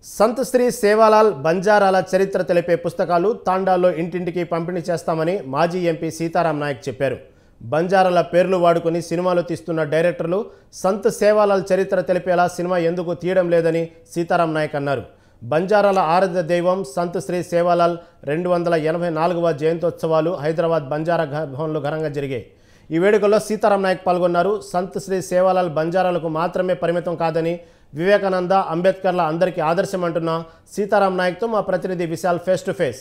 సంత్ శ్రీ సేవాలాల్ బంజారాల చరిత్ర తెలిపే పుస్తకాలు తాండాల్లో ఇంటింటికి పంపిణీ చేస్తామని మాజీ ఎంపీ సీతారాం నాయక్ చెప్పారు. బంజారాల పేర్లు వాడుకొని సినిమాలు తీస్తున్న డైరెక్టర్లు సంత్ సేవాలాల్ చరిత్ర తెలిపేలా సినిమా ఎందుకు తీయడం లేదని సీతారాం నాయక్ అన్నారు. బంజారాల ఆరాధ్య దైవం సంత్ శ్రీ సేవాలాల్ 284వ జయంతోత్సవాలు హైదరాబాద్ బంజారా భవన్లో ఘనంగా జరిగాయి. ఈ వేడుకల్లో సీతారాం నాయక్ పాల్గొన్నారు. సంత్ శ్రీ సేవాలాల్ బంజారాలకు మాత్రమే పరిమితం కాదని, వివేకానంద, అంబేద్కర్ల అందరికీ ఆదర్శం అంటున్న సీతారాం నాయక్తో మా ప్రతినిధి Vishal face to face.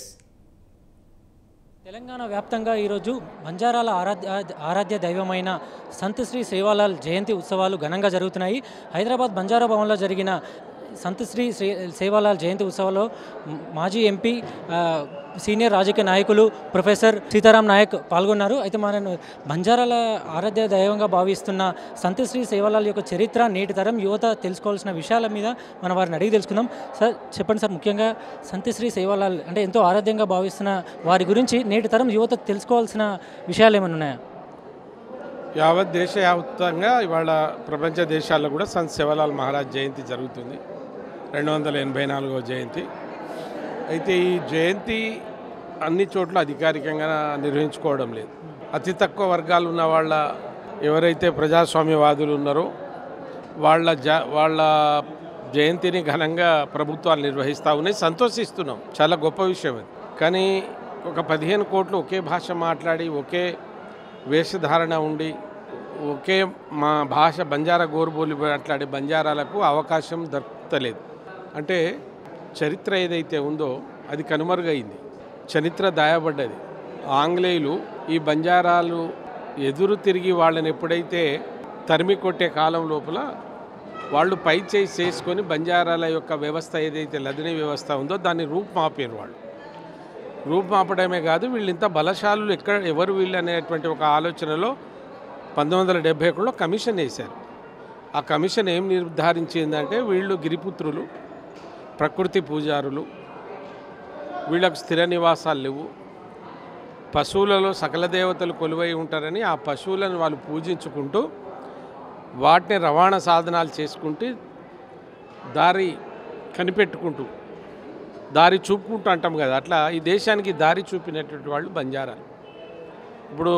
Telangana వ్యాప్తంగా ఈరోజు బంజారాల ఆరాధ్య దైవమైన సంత్ శ్రీ సేవాలాల్ జయంతి ఉత్సవాలు ఘనంగా జరుగుతున్నాయి. హైదరాబాద్ బంజారా భవన్లో జరిగిన సంత్ శ్రీ సేవాలాల్ జయంతి ఉత్సవాల్లో మాజీ ఎంపీ, సీనియర్ రాజకీయ నాయకులు ప్రొఫెసర్ సీతారాం నాయక్ పాల్గొన్నారు. అయితే మన బంజారాల ఆరాధ్య దైవంగా భావిస్తున్న సంత్ శ్రీ సేవాలాల్ యొక్క చరిత్ర నేటి తరం యువత తెలుసుకోవాల్సిన విషయాల మీద మనం వారిని అడిగి తెలుసుకుందాం. సార్ చెప్పండి సార్, ముఖ్యంగా సంత్ శ్రీ సేవాలాల్ అంటే ఎంతో ఆరాధ్యంగా భావిస్తున్న వారి గురించి నేటి తరం యువత తెలుసుకోవాల్సిన విషయాలు ఏమైనా ఉన్నాయా? యావత్ దేశవ్యాప్తంగా ఇవాళ ప్రపంచ దేశాల్లో కూడా సంత్ సేవాలాల్ మహారాజ్ జయంతి జరుగుతుంది, 284వ జయంతి. అయితే ఈ జయంతి అన్ని చోట్ల అధికారికంగా నిర్వహించుకోవడం లేదు. అతి తక్కువ వర్గాలు ఉన్న వాళ్ళ ఎవరైతే ప్రజాస్వామ్యవాదులు ఉన్నారో వాళ్ళ జయంతిని ఘనంగా ప్రభుత్వాలు నిర్వహిస్తూ ఉన్నాయి. సంతోషిస్తున్నాం, చాలా గొప్ప విషయం అది. కానీ ఒక 15 కోట్లు ఒకే భాష మాట్లాడి, ఒకే వేషధారణ ఉండి, ఒకే మా భాష బంజారా గోరుబోలి మాట్లాడే బంజారాలకు అవకాశం దొరకలేదు. అంటే చరిత్ర ఏదైతే ఉందో అది కనుమరుగైంది, చరిత్ర దాయబడ్డది. ఆంగ్లేయులు ఈ బంజారాలు ఎదురు తిరిగి వాళ్ళని ఎప్పుడైతే తరిమి కొట్టే కాలం లోపల వాళ్ళు పై చేయి చేసుకొని బంజారాల యొక్క వ్యవస్థ ఏదైతే లదిని వ్యవస్థ ఉందో దాన్ని రూపుమాపారు. వాళ్ళు రూపుమాపడమే కాదు, వీళ్ళు ఇంత బలశాలు ఎవరు వీళ్ళు అనేటువంటి ఒక ఆలోచనలో 1971లో కమిషన్ వేశారు. ఆ కమిషన్ ఏం నిర్ధారించిందంటే వీళ్ళు గిరిపుత్రులు, ప్రకృతి పూజారులు, వీళ్ళకు స్థిర నివాసాలు లేవు, పశువులలో సకల దేవతలు కొలువై ఉంటారని ఆ పశువులను వాళ్ళు పూజించుకుంటూ వాటిని రవాణా సాధనాలు చేసుకుంటూ దారి కనిపెట్టుకుంటూ దారి చూపుకుంటూ అంటాం కదా, అట్లా ఈ దేశానికి దారి చూపినటువంటి వాళ్ళు బంజారాలు. ఇప్పుడు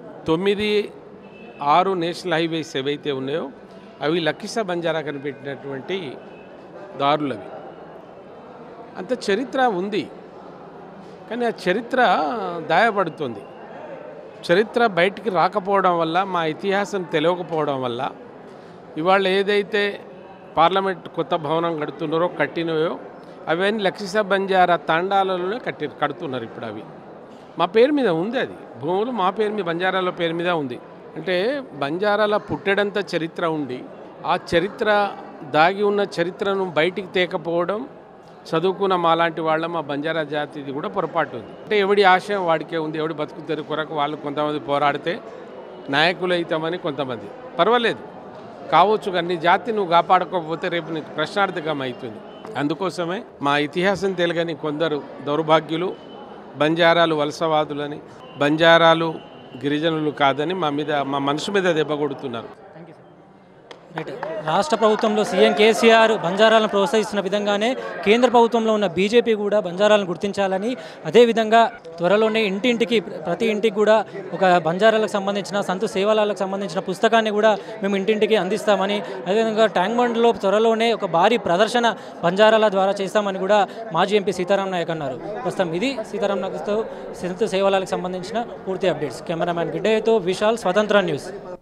9-6 నేషనల్ హైవేస్ ఏవైతే ఉన్నాయో అవి లక్కీసా బంజారా కనిపెట్టినటువంటి దారులు. అవి అంత చరిత్ర ఉంది, కానీ ఆ చరిత్ర దాయపడుతుంది. చరిత్ర బయటికి రాకపోవడం వల్ల, మా ఇతిహాసం తెలియకపోవడం వల్ల ఇవాళ ఏదైతే పార్లమెంట్ కొత్త భవనం కట్టినవో అవన్నీ లక్కీసా బంజారా తాండాలలోనే కడుతున్నారు. ఇప్పుడు అవి మా పేరు మీద ఉంది, అది భూములు మా పేరు మీద, బంజారాల పేరు మీద ఉంది. అంటే బంజారాల పుట్టడంత చరిత్ర ఉండి ఆ చరిత్ర దాగి ఉన్న చరిత్రను బయటికి తేకపోవడం చదువుకున్న మాలాంటి వాళ్ళ, మా బంజారా జాతిది కూడా పొరపాటు ఉంది. అంటే ఎవడి ఆశయం వాడికే ఉంది, ఎవడి బతుకు తెరు కొరకు వాళ్ళు కొంతమంది పోరాడితే నాయకులు అవుతామని కొంతమంది. పర్వాలేదు కావచ్చు, కానీ నీ జాతి నువ్వు కాపాడుకోకపోతే రేపు నీకు ప్రశ్నార్థకం అవుతుంది. అందుకోసమే మా ఇతిహాసం తెలియని కొందరు దౌర్భాగ్యులు బంజారాలు వలసవాదులని, బంజారాలు గిరిజనులు కాదని మా మనసు మీద దెబ్బ కొడుతున్నారు. రాష్ట్ర ప్రభుత్వంలో సీఎం కేసీఆర్ బంజారాలను ప్రోత్సహిస్తున్న విధంగానే కేంద్ర ప్రభుత్వంలో ఉన్న బీజేపీ కూడా బంజారాలను గుర్తించాలని, అదేవిధంగా త్వరలోనే ప్రతి ఇంటికి కూడా ఒక బంజారాలకు సంబంధించిన సంత్ సేవాలాలకు సంబంధించిన పుస్తకాన్ని కూడా మేము ఇంటింటికి అందిస్తామని, అదేవిధంగా ట్యాంక్ బండ్లో త్వరలోనే ఒక భారీ ప్రదర్శన బంజారాల ద్వారా చేస్తామని కూడా మాజీ ఎంపీ సీతారాం నాయక్ అన్నారు. ప్రస్తుతం ఇది సీతారాం నాయక్తో సంత్ సేవాలాలకు సంబంధించిన పూర్తి అప్డేట్స్. కెమెరామ్యాన్ గిడ్డయ్యతో విశాల్, స్వతంత్ర న్యూస్.